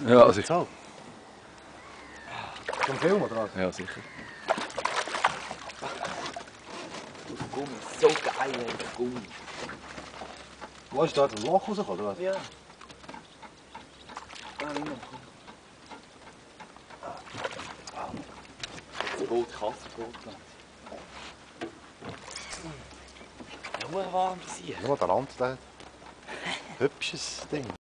Ja, also. So. Zum Film oder was? Ja, sicher. Der Gummi ist so geil, der Gummi. Wo ist da ein Loch rausgekommen, oder was? Ja. Da rein. Das Boot Kassenboot. Ja, warm sein. Nur der Rand, der hübsches Ding.